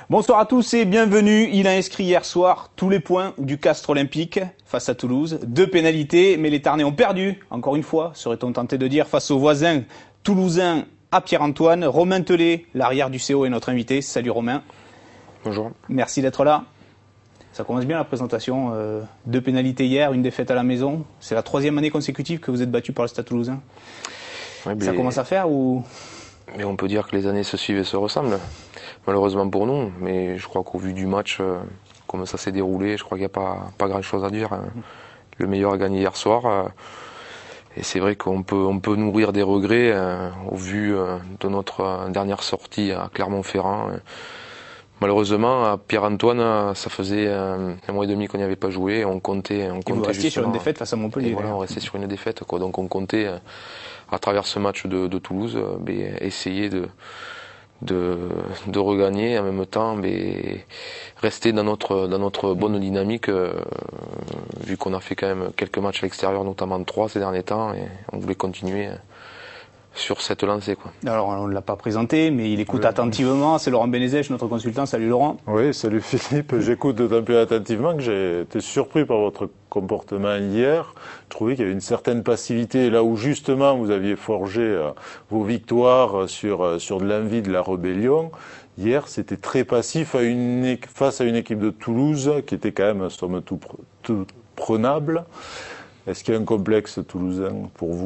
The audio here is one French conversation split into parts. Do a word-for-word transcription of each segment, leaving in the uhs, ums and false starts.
Bonsoir à tous et bienvenue. Il a inscrit hier soir tous les points du Castres Olympique face à Toulouse. Deux pénalités, mais les Tarnais ont perdu, encore une fois, serait-on tenté de dire, face aux voisins toulousains à Pierre-Antoine. Romain Tellet, l'arrière du C O, est notre invité. Salut Romain. Bonjour. Merci d'être là. Ça commence bien la présentation. Euh, deux pénalités hier, une défaite à la maison. C'est la troisième année consécutive que vous êtes battu par le Stade Toulousain. Ouais, mais... Ça commence à faire ou... Mais on peut dire que les années se suivent et se ressemblent, malheureusement pour nous. Mais je crois qu'au vu du match, euh, comme ça s'est déroulé, je crois qu'il n'y a pas, pas grand-chose à dire. Le meilleur a gagné hier soir. Euh, et c'est vrai qu'on peut, on peut nourrir des regrets euh, au vu euh, de notre euh, dernière sortie à Clermont-Ferrand. Euh, malheureusement, à Pierre-Antoine, ça faisait euh, un mois et demi qu'on n'y avait pas joué. On comptait, on comptait et vous restiez sur une défaite face à Montpellier. Voilà, on restait sur une défaite, quoi. Donc on comptait... Euh, à travers ce match de, de Toulouse, mais essayer de, de, de regagner en même temps, mais rester dans notre, dans notre bonne dynamique, euh, vu qu'on a fait quand même quelques matchs à l'extérieur, notamment trois ces derniers temps, et on voulait continuer sur cette lancée, quoi. Alors on ne l'a pas présenté, mais il écoute oui. attentivement. C'est Laurent Benezech, notre consultant. Salut Laurent. Oui, salut Philippe. J'écoute d'autant plus attentivement que j'ai été surpris par votre comportement hier. Je trouvais qu'il y avait une certaine passivité là où justement vous aviez forgé euh, vos victoires sur, euh, sur de l'envie de la rébellion. Hier, c'était très passif à une, face à une équipe de Toulouse qui était quand même, somme toute, tout prenable. Est-ce qu'il y a un complexe toulousain pour vous ?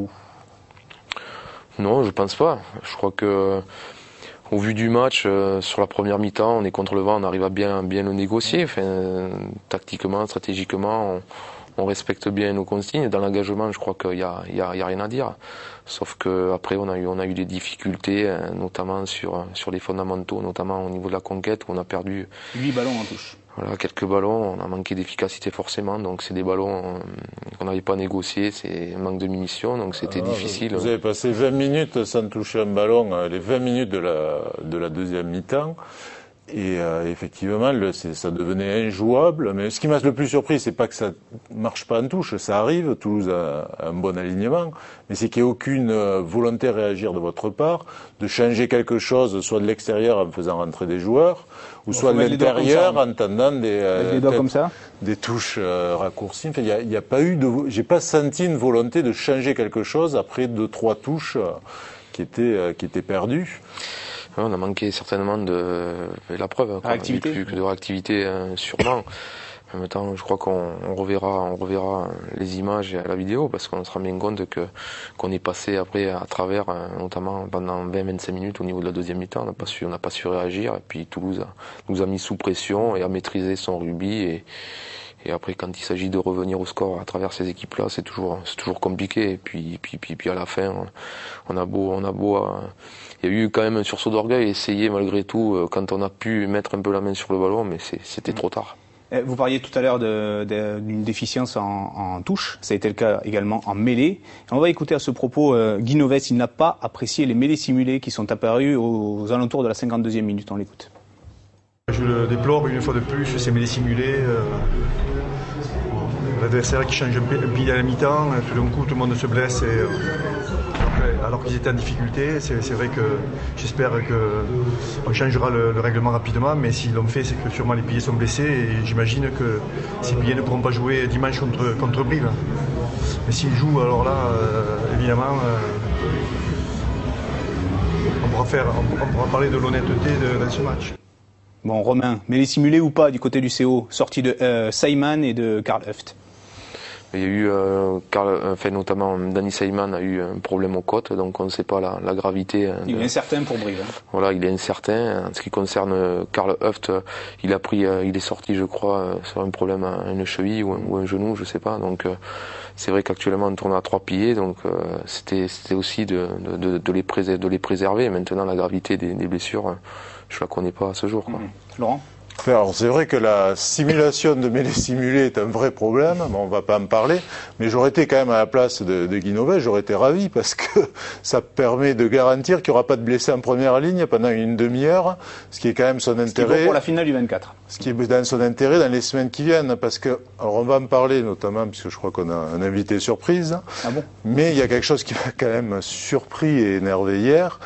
Non, je pense pas. Je crois que au vu du match, euh, sur la première mi-temps, on est contre le vent, on arrive à bien, bien le négocier. Enfin, euh, tactiquement, stratégiquement, on, on respecte bien nos consignes. Dans l'engagement, je crois qu'il y a, il y a, il y a rien à dire. Sauf que après, on a eu, on a eu des difficultés, euh, notamment sur, sur les fondamentaux, notamment au niveau de la conquête, où on a perdu huit ballons en touche. Voilà, quelques ballons, on a manqué d'efficacité forcément, donc c'est des ballons euh, qu'on n'avait pas négociés, c'est un manque de munitions, donc c'était ah, difficile. Vous avez passé vingt minutes sans toucher un ballon, les vingt minutes de la, de la deuxième mi-temps, et euh, effectivement, le, ça devenait injouable. Mais ce qui m'a le plus surpris, c'est pas que ça marche pas en touche, ça arrive, Toulouse a un bon alignement, mais c'est qu'il n'y ait aucune volonté à réagir de votre part, de changer quelque chose, soit de l'extérieur en faisant rentrer des joueurs, ou soit de l'intérieur en tendant des, euh, des, comme ça. des touches euh, raccourcies. Enfin, il y a, y a pas eu de, j'ai pas senti une volonté de changer quelque chose après deux, trois touches euh, qui étaient, euh, qui étaient perdues. On a manqué certainement de la preuve, quoi. Réactivité. Plus que de réactivité, euh, sûrement. En même temps, je crois qu'on on reverra, on reverra les images et la vidéo parce qu'on se rend bien compte que qu'on est passé après à travers, notamment pendant vingt à vingt-cinq minutes au niveau de la deuxième mi-temps, on n'a pas su, on n'a pas su réagir. Et puis Toulouse a, nous a mis sous pression et a maîtrisé son rugby. Et, et après, quand il s'agit de revenir au score à travers ces équipes-là, c'est toujours, c'est toujours compliqué. Et puis, puis, puis, puis à la fin, on a beau, on a beau. À, il y a eu quand même un sursaut d'orgueil, essayer malgré tout quand on a pu mettre un peu la main sur le ballon, mais c'était trop tard. Vous parliez tout à l'heure de, de, d'une déficience en, en touche, ça a été le cas également en mêlée. On va écouter à ce propos euh, Guy Novès, il n'a pas apprécié les mêlées simulées qui sont apparues aux, aux alentours de la cinquante-deuxième minute, on l'écoute. Je le déplore une fois de plus, ces mêlées simulées. Euh, L'adversaire qui change un pied à la mi-temps, tout d'un coup tout le monde se blesse et, euh, alors qu'ils étaient en difficulté. C'est, c'est vrai que j'espère qu'on changera le, le règlement rapidement, mais s'ils l'ont fait, c'est que sûrement les piliers sont blessés et j'imagine que ces piliers ne pourront pas jouer dimanche contre, contre Brive. Mais s'ils jouent, alors là, euh, évidemment, euh, on, pourra faire, on, on pourra parler de l'honnêteté de, dans ce match. Bon, Romain, mais les simulés ou pas du côté du C O, sortie de euh, Seiman et de Karl Huft? Il y a eu, euh, Karl, enfin, notamment Danny Seiman a eu un problème aux côtes, donc on ne sait pas la, la gravité. De... Il est incertain pour Brive. Hein. Voilà, il est incertain. En ce qui concerne Karl Huft, il a pris, il est sorti, je crois, sur un problème à une cheville ou un, ou un genou, je sais pas. Donc euh, c'est vrai qu'actuellement on tourne à trois pieds, donc euh, c'était, c'était aussi de, de, de, de, les préserver, de les préserver. Maintenant, la gravité des, des blessures, je la connais pas à ce jour, quoi. Mmh. Laurent? Alors, c'est vrai que la simulation de mêlée simulée est un vrai problème, bon, on ne va pas en parler, mais j'aurais été quand même à la place de, de Guy Novès, j'aurais été ravi parce que ça permet de garantir qu'il n'y aura pas de blessés en première ligne pendant une demi-heure, ce qui est quand même son intérêt. Ce qui est bon pour la finale du vingt-quatre. Ce qui est dans son intérêt dans les semaines qui viennent, parce que, alors on va en parler notamment, puisque je crois qu'on a un invité surprise, ah bon mais il y a quelque chose qui m'a quand même surpris et énervé hier,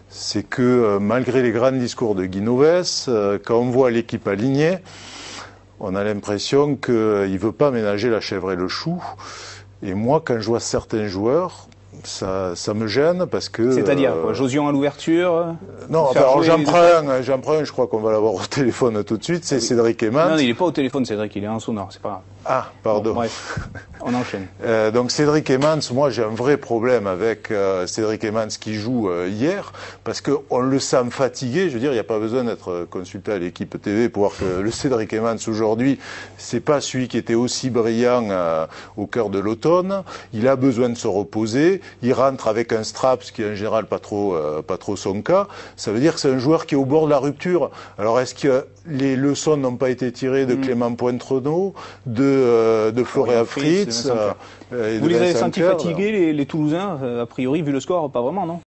c'est que euh, malgré les grands discours de Guy Noves, euh, quand on voit l'équipe alignée, on a l'impression qu'il ne veut pas ménager la chèvre et le chou. Et moi, quand je vois certains joueurs, ça, ça me gêne parce que... C'est-à-dire euh, quoi, Josion à l'ouverture? Non, enfin, alors j'en prends un, j'en prends un, je crois qu'on va l'avoir au téléphone tout de suite, c'est oui. Cédric Emmans. Non, il n'est pas au téléphone, Cédric, il est en sonore, c'est pas grave. Ah, pardon. Bon, bref, on enchaîne. Euh, donc Cédric Emmans, moi j'ai un vrai problème avec euh, Cédric Emmans qui joue euh, hier, parce qu'on le sent fatigué, je veux dire, il n'y a pas besoin d'être consulté à l'équipe T V pour voir que le Cédric Emmans aujourd'hui, c'est pas celui qui était aussi brillant euh, au cœur de l'automne, il a besoin de se reposer, il rentre avec un strap, ce qui est en général pas trop, euh, pas trop son cas, ça veut dire que c'est un joueur qui est au bord de la rupture. Alors est-ce que les leçons n'ont pas été tirées de mmh. Clément Pointrenaud, de, euh, de Florian Fritz, euh, Vous les avez sentis fatigués, les, les Toulousains, euh, a priori, vu le score, pas vraiment, non?